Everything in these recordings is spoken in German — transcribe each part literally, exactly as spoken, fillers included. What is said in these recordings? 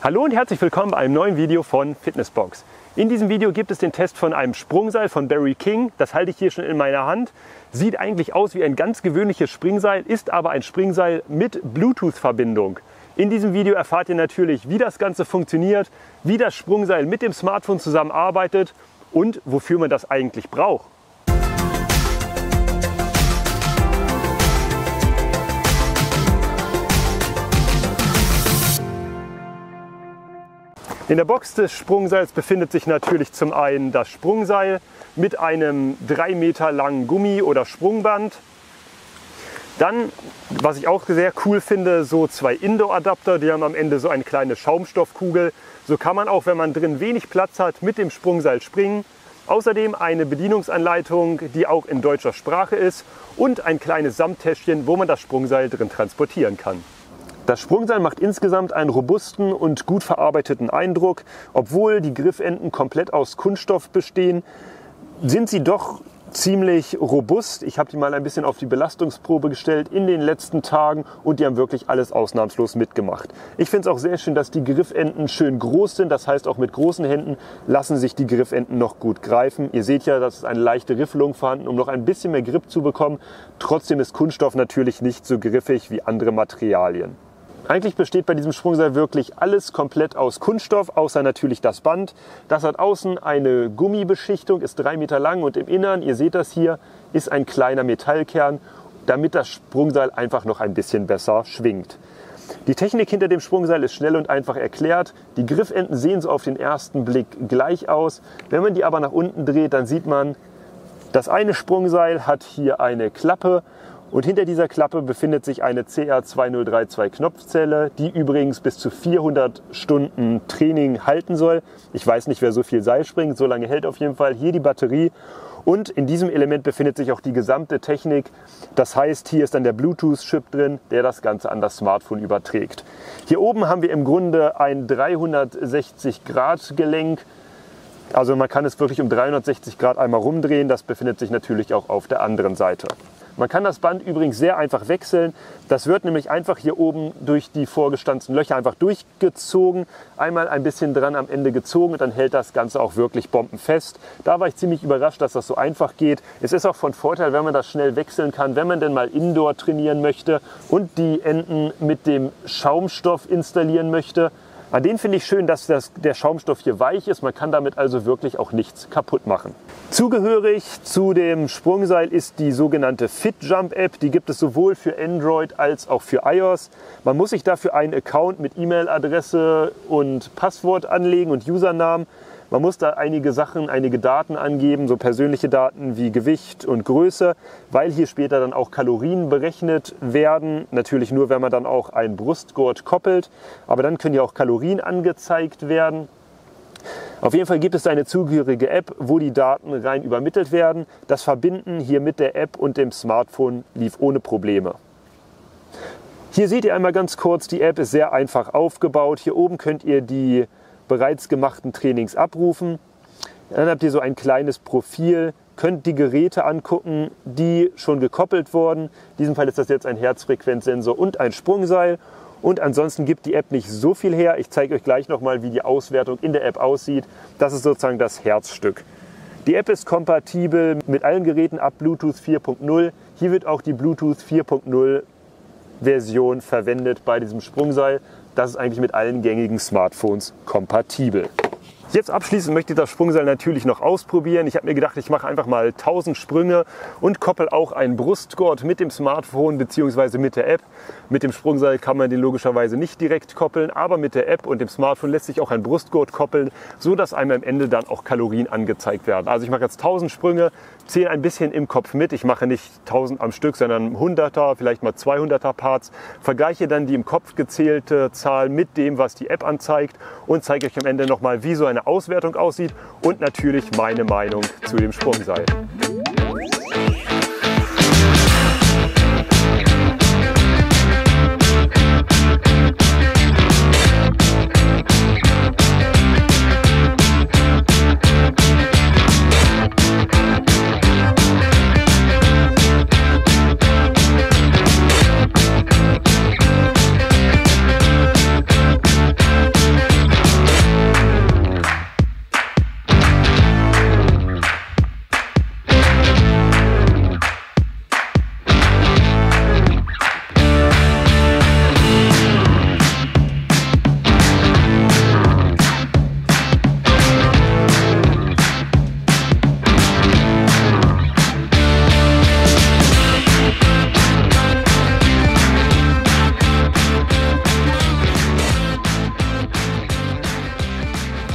Hallo und herzlich willkommen bei einem neuen Video von Fitnessbox. In diesem Video gibt es den Test von einem Sprungseil von Barry King. Das halte ich hier schon in meiner Hand. Sieht eigentlich aus wie ein ganz gewöhnliches Springseil, ist aber ein Springseil mit Bluetooth-Verbindung. In diesem Video erfahrt ihr natürlich, wie das Ganze funktioniert, wie das Sprungseil mit dem Smartphone zusammenarbeitet und wofür man das eigentlich braucht. In der Box des Sprungseils befindet sich natürlich zum einen das Sprungseil mit einem drei Meter langen Gummi- oder Sprungband. Dann, was ich auch sehr cool finde, so zwei Indoor-Adapter, die haben am Ende so eine kleine Schaumstoffkugel. So kann man auch, wenn man drin wenig Platz hat, mit dem Sprungseil springen. Außerdem eine Bedienungsanleitung, die auch in deutscher Sprache ist und ein kleines Samttäschchen, wo man das Sprungseil drin transportieren kann. Das Sprungseil macht insgesamt einen robusten und gut verarbeiteten Eindruck. Obwohl die Griffenden komplett aus Kunststoff bestehen, sind sie doch ziemlich robust. Ich habe die mal ein bisschen auf die Belastungsprobe gestellt in den letzten Tagen und die haben wirklich alles ausnahmslos mitgemacht. Ich finde es auch sehr schön, dass die Griffenden schön groß sind. Das heißt, auch mit großen Händen lassen sich die Griffenden noch gut greifen. Ihr seht ja, dass es eine leichte Riffelung vorhanden, um noch ein bisschen mehr Grip zu bekommen. Trotzdem ist Kunststoff natürlich nicht so griffig wie andere Materialien. Eigentlich besteht bei diesem Sprungseil wirklich alles komplett aus Kunststoff, außer natürlich das Band. Das hat außen eine Gummibeschichtung, ist drei Meter lang und im Innern, ihr seht das hier, ist ein kleiner Metallkern, damit das Sprungseil einfach noch ein bisschen besser schwingt. Die Technik hinter dem Sprungseil ist schnell und einfach erklärt. Die Griffenden sehen so auf den ersten Blick gleich aus. Wenn man die aber nach unten dreht, dann sieht man, das eine Sprungseil hat hier eine Klappe. Und hinter dieser Klappe befindet sich eine C R zwei null drei zwei Knopfzelle, die übrigens bis zu vierhundert Stunden Training halten soll. Ich weiß nicht, wer so viel Seil springt, so lange hält auf jeden Fall hier die Batterie. Und in diesem Element befindet sich auch die gesamte Technik. Das heißt, hier ist dann der Bluetooth-Chip drin, der das Ganze an das Smartphone überträgt. Hier oben haben wir im Grunde ein dreihundertsechzig Grad Gelenk. Also man kann es wirklich um dreihundertsechzig Grad einmal rumdrehen. Das befindet sich natürlich auch auf der anderen Seite. Man kann das Band übrigens sehr einfach wechseln. Das wird nämlich einfach hier oben durch die vorgestanzten Löcher einfach durchgezogen. Einmal ein bisschen dran am Ende gezogen und dann hält das Ganze auch wirklich bombenfest. Da war ich ziemlich überrascht, dass das so einfach geht. Es ist auch von Vorteil, wenn man das schnell wechseln kann, wenn man denn mal Indoor trainieren möchte und die Enden mit dem Schaumstoff installieren möchte. An denen finde ich schön, dass das, der Schaumstoff hier weich ist. Man kann damit also wirklich auch nichts kaputt machen. Zugehörig zu dem Sprungseil ist die sogenannte FitJump App. Die gibt es sowohl für Android als auch für iOS. Man muss sich dafür einen Account mit E-Mail-Adresse und Passwort anlegen und Usernamen. Man muss da einige Sachen, einige Daten angeben, so persönliche Daten wie Gewicht und Größe, weil hier später dann auch Kalorien berechnet werden. Natürlich nur, wenn man dann auch einen Brustgurt koppelt, aber dann können ja auch Kalorien angezeigt werden. Auf jeden Fall gibt es eine zugehörige App, wo die Daten rein übermittelt werden. Das Verbinden hier mit der App und dem Smartphone lief ohne Probleme. Hier seht ihr einmal ganz kurz, die App ist sehr einfach aufgebaut. Hier oben könnt ihr die bereits gemachten Trainings abrufen. Dann habt ihr so ein kleines Profil, könnt die Geräte angucken, die schon gekoppelt wurden. In diesem Fall ist das jetzt ein Herzfrequenzsensor und ein Sprungseil. Und ansonsten gibt die App nicht so viel her. Ich zeige euch gleich nochmal, wie die Auswertung in der App aussieht. Das ist sozusagen das Herzstück. Die App ist kompatibel mit allen Geräten ab Bluetooth vier Punkt null. Hier wird auch die Bluetooth vier Punkt null Version verwendet bei diesem Sprungseil. Das ist eigentlich mit allen gängigen Smartphones kompatibel. Jetzt abschließend möchte ich das Sprungseil natürlich noch ausprobieren. Ich habe mir gedacht, ich mache einfach mal tausend Sprünge und koppel auch einen Brustgurt mit dem Smartphone bzw. mit der App. Mit dem Sprungseil kann man den logischerweise nicht direkt koppeln, aber mit der App und dem Smartphone lässt sich auch ein Brustgurt koppeln, so dass einem am Ende dann auch Kalorien angezeigt werden. Also ich mache jetzt tausend Sprünge, zähle ein bisschen im Kopf mit. Ich mache nicht tausend am Stück, sondern hunderter, vielleicht mal zweihunderter Parts. Vergleiche dann die im Kopf gezählte Zahl mit dem, was die App anzeigt und zeige euch am Ende nochmal, wie so eine Auswertung aussieht und natürlich meine Meinung zu dem Sprungseil.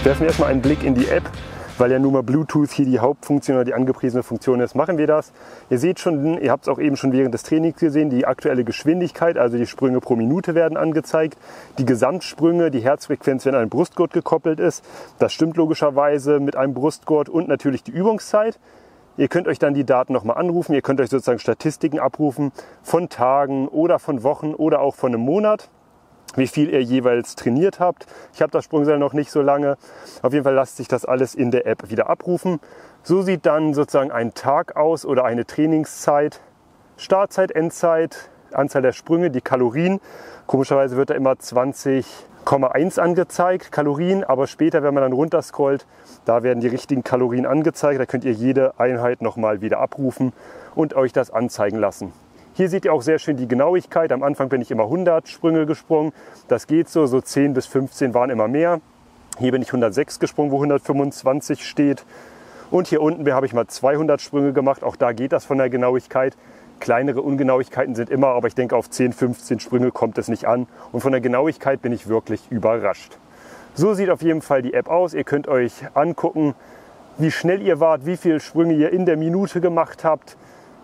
Werfen wir erstmal einen Blick in die App, weil ja nun mal Bluetooth hier die Hauptfunktion oder die angepriesene Funktion ist. Machen wir das. Ihr seht schon, ihr habt es auch eben schon während des Trainings gesehen, die aktuelle Geschwindigkeit, also die Sprünge pro Minute werden angezeigt. Die Gesamtsprünge, die Herzfrequenz, wenn ein Brustgurt gekoppelt ist. Das stimmt logischerweise mit einem Brustgurt und natürlich die Übungszeit. Ihr könnt euch dann die Daten nochmal anrufen. Ihr könnt euch sozusagen Statistiken abrufen von Tagen oder von Wochen oder auch von einem Monat, wie viel ihr jeweils trainiert habt. Ich habe das Sprungseil noch nicht so lange. Auf jeden Fall lasst sich das alles in der App wieder abrufen. So sieht dann sozusagen ein Tag aus oder eine Trainingszeit. Startzeit, Endzeit, Anzahl der Sprünge, die Kalorien. Komischerweise wird da immer zwanzig Komma eins angezeigt, Kalorien, aber später, wenn man dann runterscrollt, da werden die richtigen Kalorien angezeigt. Da könnt ihr jede Einheit nochmal wieder abrufen und euch das anzeigen lassen. Hier seht ihr auch sehr schön die Genauigkeit. Am Anfang bin ich immer hundert Sprünge gesprungen. Das geht so, so zehn bis fünfzehn waren immer mehr. Hier bin ich hundertsechs gesprungen, wo hundertfünfundzwanzig steht. Und hier unten habe ich mal zweihundert Sprünge gemacht. Auch da geht das von der Genauigkeit. Kleinere Ungenauigkeiten sind immer, aber ich denke, auf zehn, fünfzehn Sprünge kommt es nicht an. Und von der Genauigkeit bin ich wirklich überrascht. So sieht auf jeden Fall die App aus. Ihr könnt euch angucken, wie schnell ihr wart, wie viele Sprünge ihr in der Minute gemacht habt,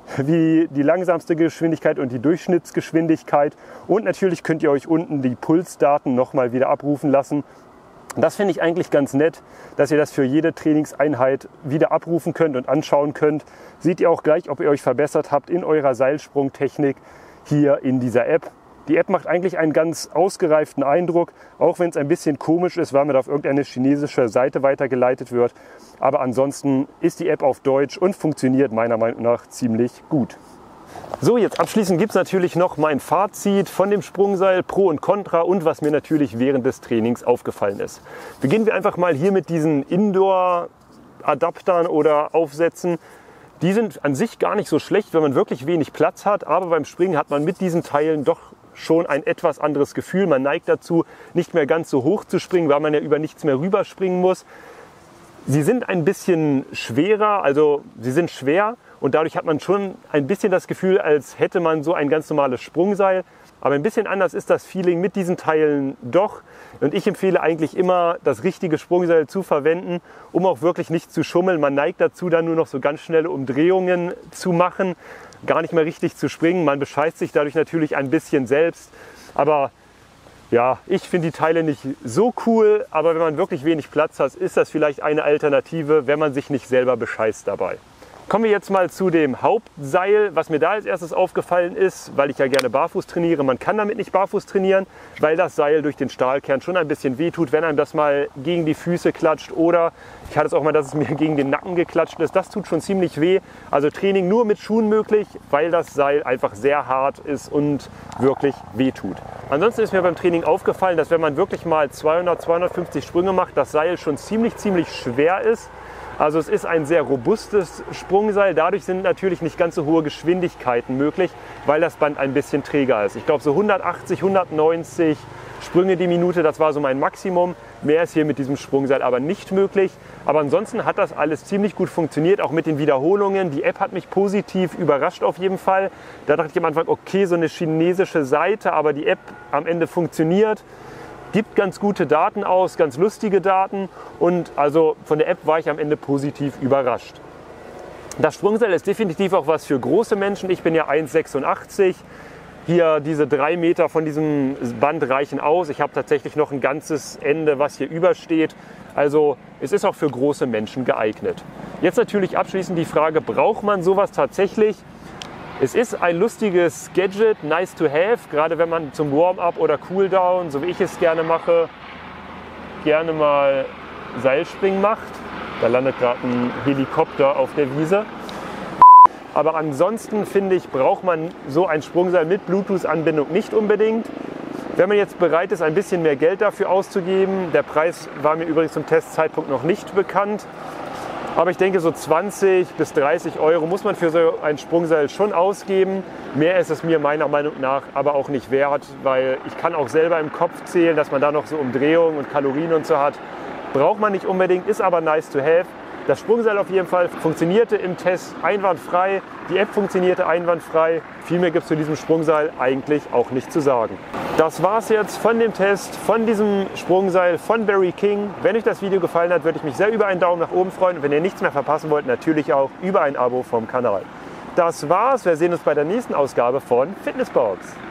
wie die langsamste Geschwindigkeit und die Durchschnittsgeschwindigkeit. Und natürlich könnt ihr euch unten die Pulsdaten nochmal wieder abrufen lassen. Das finde ich eigentlich ganz nett, dass ihr das für jede Trainingseinheit wieder abrufen könnt und anschauen könnt. Seht ihr auch gleich, ob ihr euch verbessert habt in eurer Seilsprungtechnik hier in dieser App. Die App macht eigentlich einen ganz ausgereiften Eindruck, auch wenn es ein bisschen komisch ist, weil man auf irgendeine chinesische Seite weitergeleitet wird. Aber ansonsten ist die App auf Deutsch und funktioniert meiner Meinung nach ziemlich gut. So, jetzt abschließend gibt es natürlich noch mein Fazit von dem Sprungseil, Pro und Contra und was mir natürlich während des Trainings aufgefallen ist. Beginnen wir einfach mal hier mit diesen Indoor-Adaptern oder Aufsätzen. Die sind an sich gar nicht so schlecht, wenn man wirklich wenig Platz hat, aber beim Springen hat man mit diesen Teilen doch schon ein etwas anderes Gefühl. Man neigt dazu, nicht mehr ganz so hoch zu springen, weil man ja über nichts mehr rüberspringen muss. Sie sind ein bisschen schwerer, also sie sind schwer und dadurch hat man schon ein bisschen das Gefühl, als hätte man so ein ganz normales Sprungseil. Aber ein bisschen anders ist das Feeling mit diesen Teilen doch. Und ich empfehle eigentlich immer, das richtige Sprungseil zu verwenden, um auch wirklich nicht zu schummeln. Man neigt dazu, dann nur noch so ganz schnelle Umdrehungen zu machen, gar nicht mehr richtig zu springen. Man bescheißt sich dadurch natürlich ein bisschen selbst. Aber ja, ich finde die Teile nicht so cool. Aber wenn man wirklich wenig Platz hat, ist das vielleicht eine Alternative, wenn man sich nicht selber bescheißt dabei. Kommen wir jetzt mal zu dem Hauptseil. Was mir da als erstes aufgefallen ist, weil ich ja gerne barfuß trainiere, man kann damit nicht barfuß trainieren, weil das Seil durch den Stahlkern schon ein bisschen wehtut, wenn einem das mal gegen die Füße klatscht oder ich hatte es auch mal, dass es mir gegen den Nacken geklatscht ist. Das tut schon ziemlich weh. Also Training nur mit Schuhen möglich, weil das Seil einfach sehr hart ist und wirklich wehtut. Ansonsten ist mir beim Training aufgefallen, dass wenn man wirklich mal zweihundert, zweihundertfünfzig Sprünge macht, das Seil schon ziemlich, ziemlich schwer ist. Also es ist ein sehr robustes Sprungseil, dadurch sind natürlich nicht ganz so hohe Geschwindigkeiten möglich, weil das Band ein bisschen träger ist. Ich glaube so hundertachtzig, hundertneunzig Sprünge die Minute, das war so mein Maximum. Mehr ist hier mit diesem Sprungseil aber nicht möglich. Aber ansonsten hat das alles ziemlich gut funktioniert, auch mit den Wiederholungen. Die App hat mich positiv überrascht auf jeden Fall. Da dachte ich am Anfang, okay, so eine chinesische Seite, aber die App am Ende funktioniert. Gibt ganz gute Daten aus, ganz lustige Daten und also von der App war ich am Ende positiv überrascht. Das Sprungseil ist definitiv auch was für große Menschen. Ich bin ja eins Komma sechsundachtzig. Hier diese drei Meter von diesem Band reichen aus. Ich habe tatsächlich noch ein ganzes Ende, was hier übersteht. Also es ist auch für große Menschen geeignet. Jetzt natürlich abschließend die Frage, braucht man sowas tatsächlich? Es ist ein lustiges Gadget, nice to have, gerade wenn man zum Warm-up oder Cooldown, so wie ich es gerne mache, gerne mal Seilspringen macht. Da landet gerade ein Helikopter auf der Wiese. Aber ansonsten finde ich, braucht man so ein Sprungseil mit Bluetooth-Anbindung nicht unbedingt. Wenn man jetzt bereit ist, ein bisschen mehr Geld dafür auszugeben, der Preis war mir übrigens zum Testzeitpunkt noch nicht bekannt, aber ich denke, so zwanzig bis dreißig Euro muss man für so ein Sprungseil schon ausgeben. Mehr ist es mir meiner Meinung nach aber auch nicht wert, weil ich kann auch selber im Kopf zählen, dass man da noch so Umdrehungen und Kalorien und so hat. Braucht man nicht unbedingt, ist aber nice to have. Das Sprungseil auf jeden Fall funktionierte im Test einwandfrei, die App funktionierte einwandfrei. Viel mehr gibt es zu diesem Sprungseil eigentlich auch nicht zu sagen. Das war es jetzt von dem Test, von diesem Sprungseil von Barry King. Wenn euch das Video gefallen hat, würde ich mich sehr über einen Daumen nach oben freuen. Und wenn ihr nichts mehr verpassen wollt, natürlich auch über ein Abo vom Kanal. Das war's, wir sehen uns bei der nächsten Ausgabe von Fitnessbox.